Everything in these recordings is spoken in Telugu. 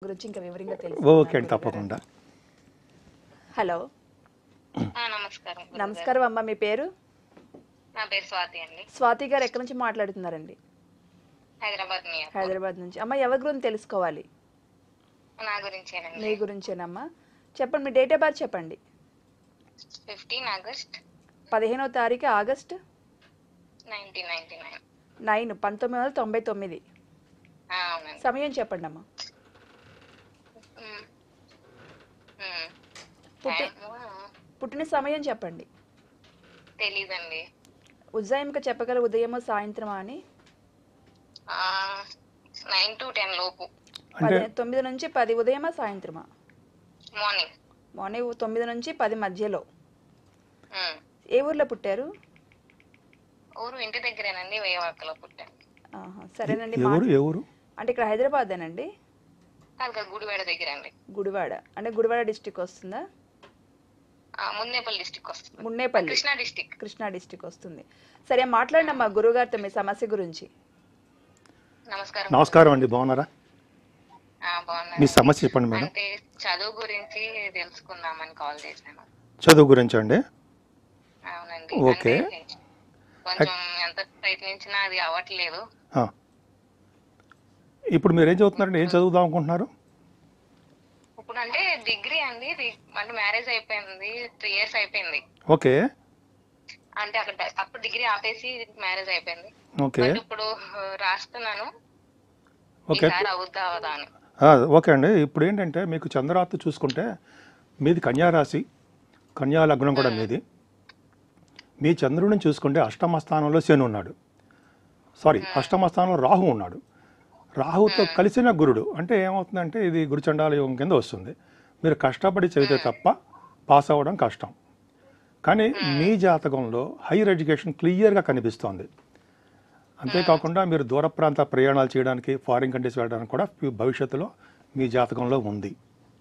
గురించి ఇంకా వివరంగా ఓకే అండి, తప్పకుండా. హలో, నమస్కారం. నమస్కారం అమ్మ, మీ పేరు? నా పేరు స్వాతి అండి. స్వాతి గారు ఎక్కడి నుంచి మాట్లాడుతున్నారండి? హైదరాబాద్ నుంచి. అమ్మ, ఎవరి గురించి తెలుసుకోవాలి? నా గురించేనండి. మీ గురించేనమ్మా, చెప్పండి. మీ డేట్ ఆఫ్ బర్త్ చెప్పండి. 15 ఆగస్ట్ 15వ తారీఖు ఆగస్ట్ 1999. సమయం చెప్పండి అమ్మా. పుట్టిన సమయం చెప్పండి. తెలీదండి. ఉజ్జాయింక చెప్పగల, ఉదయమో సాయంత్రమా అని? 9 to 10 లోపు. 9 నుంచి 10 ఉదయమా సాయంత్రమా? మార్నింగ్ 9 నుంచి 10 మధ్యలో. ఏ ఊర్లో పుట్టారు? ఊరు ఇంటి దగ్గరేనండి, వేయవాకలో పుట్టాను. సరేనండి. ఏ ఊరు అంటే ఇక్కడ హైదరాబాదేనండి? గుడివాడ దగ్గర అండి. గుడివాడ అంటే గుడివాడ డిస్టిక్ వస్తుందా? మున్నేపల్లి డిస్టిక్ వస్తుంది. మున్నేపల్లి కృష్ణా డిస్టిక్ వస్తుంది. సరే, మాట్లాడండి అమ్మా గురుగారితో మీ సమస్య గురించి. నమస్కారం అండి, బాగున్నారా? మీ సమస్య చెప్పండి మేడం. అంటే చదువు గురించి తెలుసుకుందామని కాల్ చేశాను. చదువు గురించి అండి? అవునండి. ఓకే. కొంచెం ఎంత ప్రయత్నించినా అది అవ్వట్లేదు. ఇప్పుడు మీరు ఏం చదువుతున్నారండి? ఏం చదువుదాం అనుకుంటున్నారు? ఇప్పుడు అంటే డిగ్రీ అండి, అంటే మ్యారేజ్ అయిపోయింది, 3 years అయిపోయింది. ఓకే. అంటే అప్పుడు డిగ్రీ ఆపేసి మ్యారేజ్ అయిపోయింది. ఓకే. ఇప్పుడు రాస్తున్నాను. ఓకే. అవుతా అని. ఓకే అండి. ఇప్పుడు ఏంటంటే మీకు చంద్రరాత్రి చూసుకుంటే మీది కన్యా రాశి, కన్యా లగ్నం కూడా మీది. మీ చంద్రుడిని చూసుకుంటే అష్టమ స్థానంలో శని ఉన్నాడు, అష్టమ స్థానంలో రాహు ఉన్నాడు. రాహుతో కలిసిన గురుడు అంటే ఏమవుతుందంటే ఇది గురుచండాల యోగం కింద వస్తుంది. మీరు కష్టపడి చదివితే తప్ప పాస్ అవ్వడం కష్టం. కానీ మీ జాతకంలో హైయర్ ఎడ్యుకేషన్ క్లియర్గా కనిపిస్తోంది. అంతేకాకుండా మీరు దూర ప్రాంత ప్రయాణాలు చేయడానికి, ఫారిన్ కంట్రీస్ వెళ్ళడానికి కూడా భవిష్యత్తులో మీ జాతకంలో ఉంది.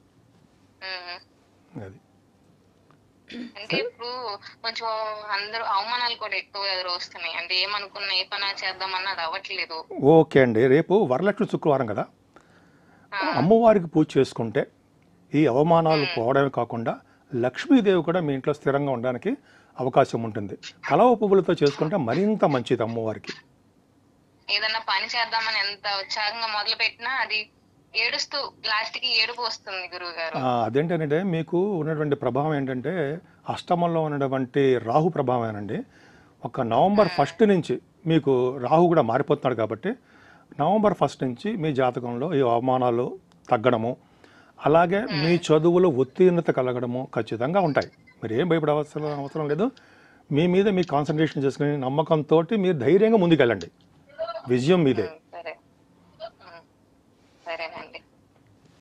అది అంటే ఇప్పుడు కొంచెం అందరూ అవమానాలు కూడా ఎక్కువ వస్తున్నాయి. అంటే ఏమనుకున్నా ఏ పని చేద్దామన్నా అది అవ్వట్లేదు. ఓకే అండి. రేపు వరలక్ష్మి శుక్రవారం కదా, అమ్మవారికి పూజ చేసుకుంటే ఈ అవమానాలు పోవడమే కాకుండా లక్ష్మీదేవి కూడా మీ ఇంట్లో స్థిరంగా ఉండడానికి అవకాశం ఉంటుంది. కలవ పువ్వులతో చేసుకుంటే మరింత మంచిది అమ్మవారికి. ఏదన్నా పని చేద్దామని ఎంత ఉత్సాహంగా మొదలు పెట్టినా అది ఏడుస్తూ లాస్ట్కి ఏడుపు వస్తుంది గురువు గారు. అదేంటంటే మీకు ఉన్నటువంటి ప్రభావం ఏంటంటే అష్టమంలో ఉన్నటువంటి రాహు ప్రభావమేనండి. ఒక నవంబర్ 1 నుంచి మీకు రాహు కూడా మారిపోతున్నాడు కాబట్టి నవంబర్ 1 నుంచి మీ జాతకంలో ఈ అవమానాలు తగ్గడము, అలాగే మీ చదువులో ఉత్తీర్ణత కలగడము ఖచ్చితంగా ఉంటాయి. మీరు ఏం భయపడవలసిన లేదు. మీ మీద మీ కాన్సన్ట్రేషన్ చేసుకుని నమ్మకంతో మీరు ధైర్యంగా ముందుకెళ్ళండి. విజయం మీదే.